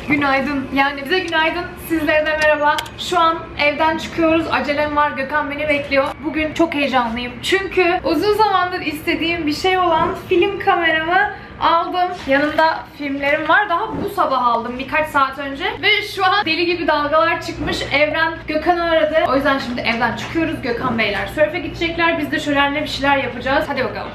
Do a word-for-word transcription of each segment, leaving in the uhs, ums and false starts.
Günaydın. Yani bize günaydın, sizlere de merhaba. Şu an evden çıkıyoruz. Acelem var. Gökhan beni bekliyor. Bugün çok heyecanlıyım. Çünkü uzun zamandır istediğim bir şey olan film kameramı aldım. Yanımda filmlerim var. Daha bu sabah aldım birkaç saat önce. Ve şu an deli gibi dalgalar çıkmış. Evren Gökhan'ı aradı. O yüzden şimdi evden çıkıyoruz. Gökhan beyler sörfe gidecekler. Biz de şölenle bir şeyler yapacağız. Hadi bakalım.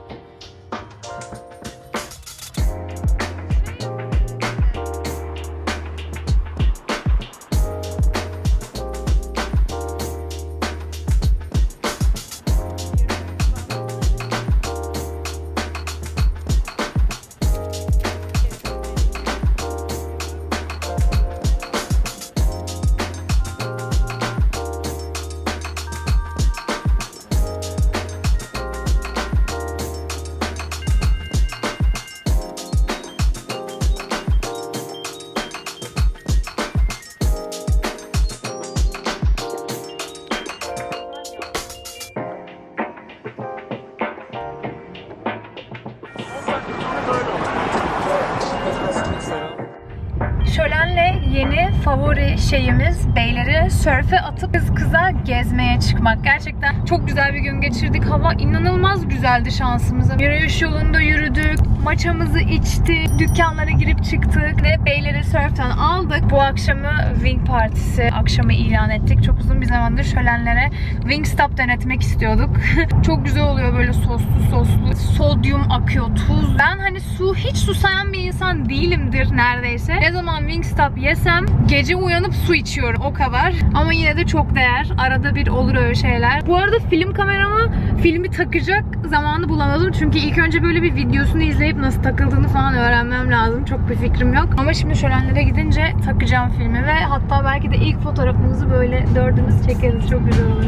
Şölenle yeni favori şeyimiz beyleri sörfe atıp kız kıza gezmeye çıkmak. Gerçekten çok güzel bir gün geçirdik. Hava inanılmaz güzeldi şansımıza. Yürüyüş yolunda yürüdük, maçamızı içtik, dükkanlara girip çıktık ve beyleri sörften aldık. Bu akşamı Wing Partisi akşamı ilan ettik. Çok uzun bir zamandır şölenlere Wingstop denetmek istiyorduk. Çok güzel oluyor böyle soslu soslu. Sodyum akıyor, tuz. Ben hani su hiç susayan bir insan değilimdir neredeyse. Ne zaman Wingstop yesem gece uyanıp su içiyorum o kadar. Ama yine de çok değer. Arada bir olur öyle şeyler. Bu arada film kamerama filmi takacak zamanı bulamadım. Çünkü ilk önce böyle bir videosunu izleyip nasıl takıldığını falan öğrenmem lazım. Çok bir fikrim yok. Ama şimdi şölenlere gidince takacağım filmi ve hatta belki de ilk fotoğrafımızı böyle dördümüz çekeriz. Çok güzel olur.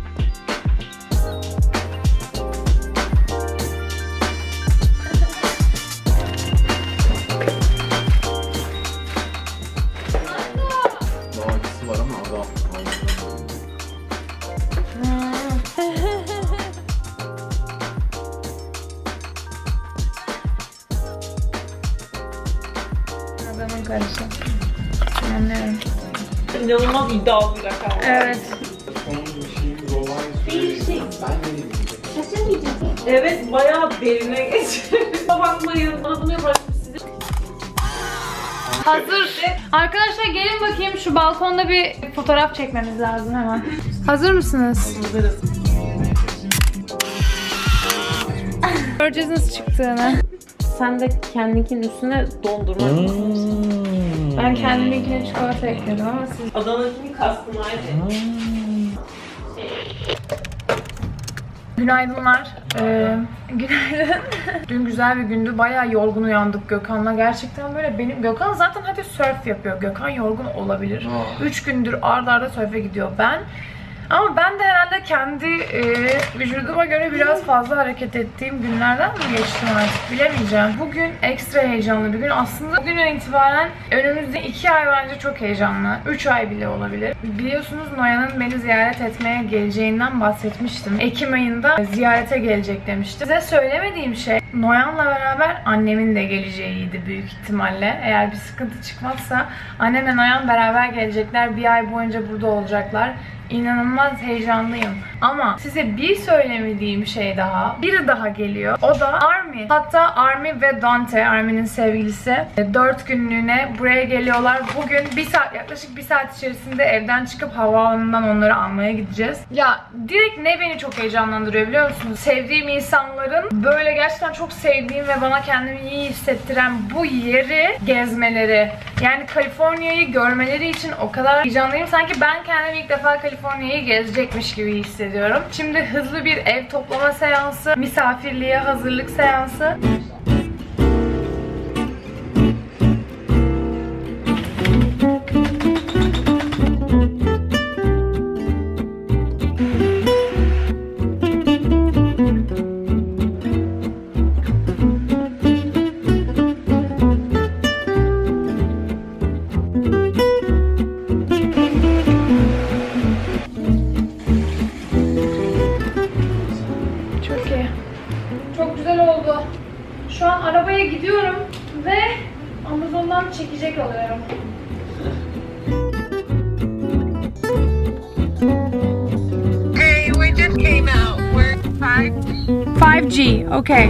Adamın karışı. Anlıyorum. İnanılmaz iddialı bir rakam. Evet. Evet, bayağı derine geçiyor. Bakmayın, bana bunu yaparsın size. Hazır. Arkadaşlar gelin bakayım, şu balkonda bir fotoğraf çekmemiz lazım hemen. Hazır mısınız? Hazırız. Göreceğiz nasıl çıktığını. Sen de kendininkinin üstüne dondurma yapmışsın. Ben kendiminkine çikolata ekledim ama siz... Adana'nınkini customize. Günaydınlar. Ee, günaydın. Dün güzel bir gündü. Bayağı yorgun uyandık Gökhan'la. Gerçekten böyle benim... Gökhan zaten hadi surf yapıyor. Gökhan yorgun olabilir. Üç gündür arda arda surf'e gidiyor. Ben... Ama ben de herhalde kendi e, vücuduma göre biraz fazla hareket ettiğim günlerden mi geçtim artık bilemeyeceğim. Bugün ekstra heyecanlı bir gün. Aslında bugünden itibaren önümüzde iki ay bence çok heyecanlı. Üç ay bile olabilir. Biliyorsunuz Noyan'ın beni ziyaret etmeye geleceğinden bahsetmiştim. Ekim ayında ziyarete gelecek demişti. Size söylemediğim şey Noyan'la beraber annemin de geleceğiydi büyük ihtimalle. Eğer bir sıkıntı çıkmazsa annemle Noyan beraber gelecekler. Bir ay boyunca burada olacaklar. İnanılmaz heyecanlıyım. Ama size bir söylemediğim şey daha, biri daha geliyor. O da Army. Hatta Army ve Dante, Army'nin sevgilisi, dört günlüğüne buraya geliyorlar. Bugün bir saat, yaklaşık bir saat içerisinde evden çıkıp havaalanından onları almaya gideceğiz. Ya direkt ne beni çok heyecanlandırıyor biliyor musunuz? Sevdiğim insanların böyle gerçekten çok sevdiğim ve bana kendimi iyi hissettiren bu yeri gezmeleri. Yani Kaliforniya'yı görmeleri için o kadar heyecanlıyım. Sanki ben kendimi ilk defa Kaliforniya'yı gezecekmiş gibi hissediyorum. Şimdi hızlı bir ev toplama seansı, misafirliğe hazırlık seansı. Çok güzel oldu. Şu an arabaya gidiyorum ve Amazon'dan çekecek alıyorum. Hey, we just came out. We're five G. five G, okay.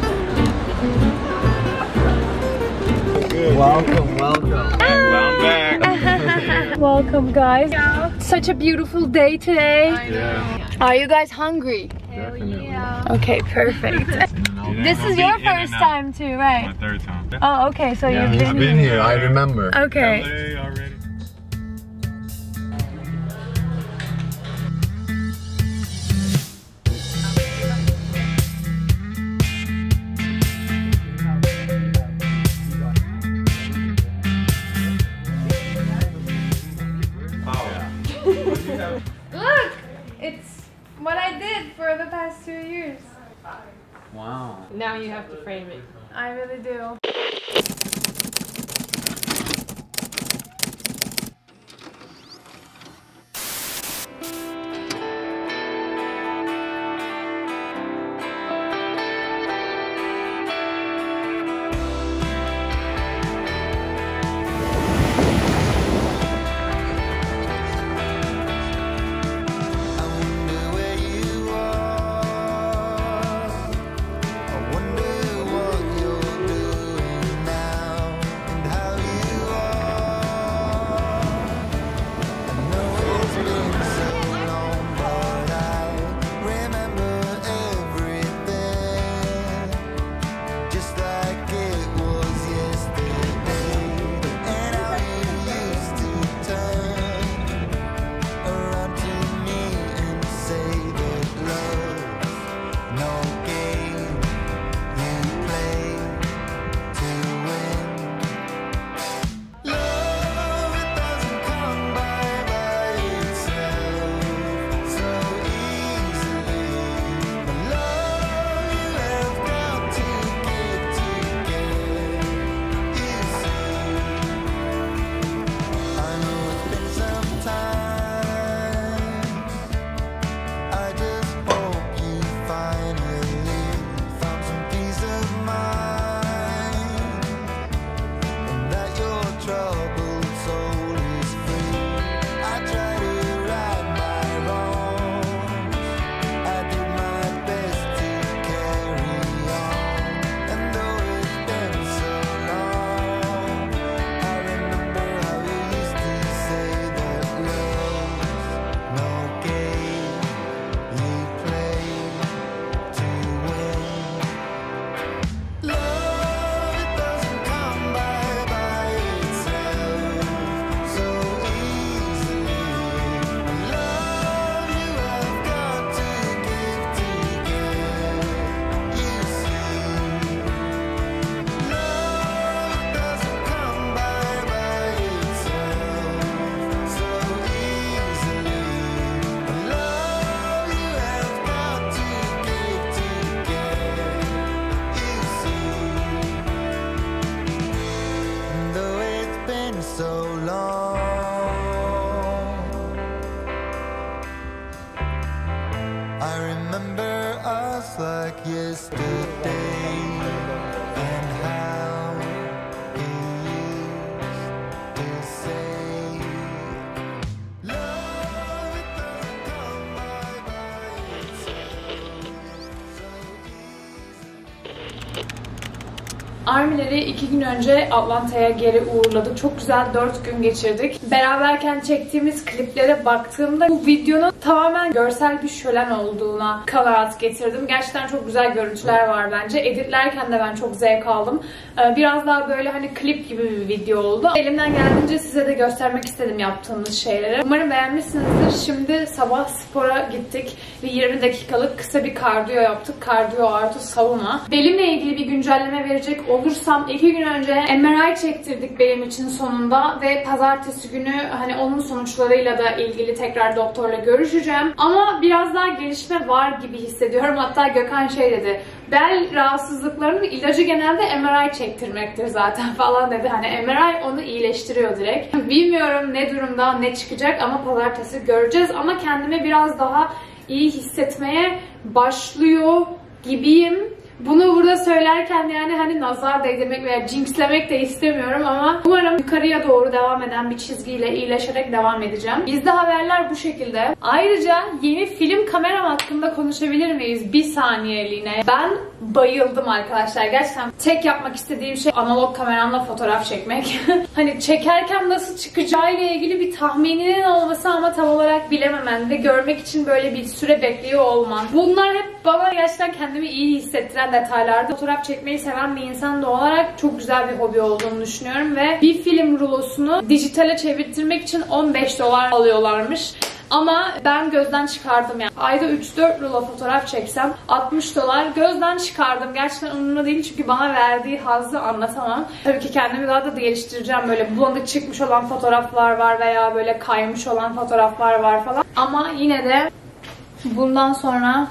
Welcome, welcome. Well, I'm back. Welcome, guys. Such a beautiful day today. Yeah, Are you guys hungry? definitely. Okay, perfect. This is your first time too, right? My third time. Oh, okay, so Yeah, you've he's been, been here, I remember. Okay. L A already. Look! It's what I did for the past two years. Wow. Now you have to frame it. I really do. Armileri iki gün önce Atlanta'ya geri uğurladık. Çok güzel dört gün geçirdik. Beraberken çektiğimiz kliplere baktığımda bu videonun tamamen görsel bir şölen olduğuna kanaat getirdim. Gerçekten çok güzel görüntüler var bence. Editlerken de ben çok zevk aldım. Biraz daha böyle hani klip gibi bir video oldu. Elimden geldiğince size de göstermek istedim yaptığımız şeyleri. Umarım beğenmişsinizdir. Şimdi sabah spora gittik ve yirmi dakikalık kısa bir kardiyo yaptık. Kardiyo artı sauna. Belimle ilgili bir güncelleme verecek olursam iki gün önce M R I çektirdik benim için sonunda ve pazartesi günü hani onun sonuçlarıyla da ilgili tekrar doktorla görüşeceğim. Ama biraz daha gelişme var gibi hissediyorum. Hatta Gökhan şey dedi. Bel rahatsızlıklarının ilacı genelde M R I çektirmektir zaten falan dedi. Hani M R I onu iyileştiriyor direkt. Bilmiyorum ne durumda ne çıkacak ama pazartesi göreceğiz. Ama kendimi biraz daha iyi hissetmeye başlıyor gibiyim. Bunu burada söylerken yani hani nazar değdirmek veya jinxlemek de istemiyorum ama umarım yukarıya doğru devam eden bir çizgiyle iyileşerek devam edeceğim. Bizde haberler bu şekilde. Ayrıca yeni film kameram hakkında konuşabilir miyiz? Bir saniyeliğine. Ben bayıldım arkadaşlar. Gerçekten tek yapmak istediğim şey analog kameramla fotoğraf çekmek. Hani çekerken nasıl çıkacağı ile ilgili bir tahmininin olması ama tam olarak bilememen ve görmek için böyle bir süre bekliyor olman. Bunlar hep bana gerçekten kendimi iyi hissettiren detaylardı. Fotoğraf çekmeyi seven bir insan da olarak çok güzel bir hobi olduğunu düşünüyorum ve bir film rulosunu dijitale çevirttirmek için on beş dolar alıyorlarmış. Ama ben gözden çıkardım yani. Ayda üç dört rulo fotoğraf çeksem altmış dolar gözden çıkardım. Gerçekten umurumda değil çünkü bana verdiği hazzı anlatamam. Tabii ki kendimi daha da geliştireceğim. Böyle bulanık çıkmış olan fotoğraflar var veya böyle kaymış olan fotoğraflar var falan. Ama yine de bundan sonra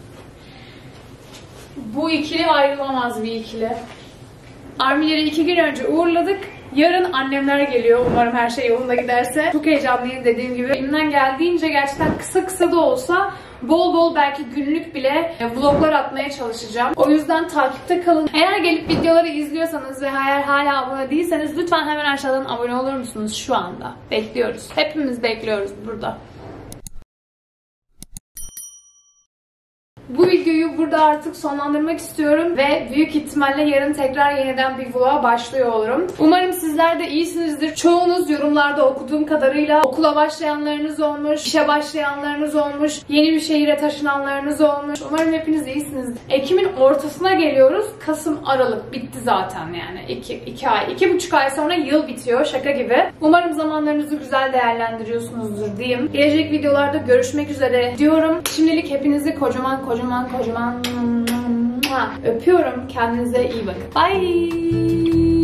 bu ikili ayrılamaz bir ikili. Armileri iki gün önce uğurladık. Yarın annemler geliyor. Umarım her şey yolunda giderse. Çok heyecanlıyım dediğim gibi. Elimden geldiğince gerçekten kısa kısa da olsa bol bol belki günlük bile vloglar atmaya çalışacağım. O yüzden takipte kalın. Eğer gelip videoları izliyorsanız ve eğer hala abone değilseniz lütfen hemen aşağıdan abone olur musunuz şu anda? Bekliyoruz. Hepimiz bekliyoruz burada. Bu videoyu burada artık sonlandırmak istiyorum ve büyük ihtimalle yarın tekrar yeniden bir vloga başlıyor olurum. Umarım sizler de iyisinizdir. Çoğunuz yorumlarda okuduğum kadarıyla okula başlayanlarınız olmuş, işe başlayanlarınız olmuş, yeni bir şehire taşınanlarınız olmuş. Umarım hepiniz iyisinizdir. Ekim'in ortasına geliyoruz. Kasım, Aralık bitti zaten yani. iki, iki ay, iki buçuk ay sonra yıl bitiyor. Şaka gibi. Umarım zamanlarınızı güzel değerlendiriyorsunuzdur diyeyim. Gelecek videolarda görüşmek üzere diyorum. Şimdilik hepinizi kocaman kocaman Kocaman kocaman öpüyorum. Kendinize iyi bakın. Bye.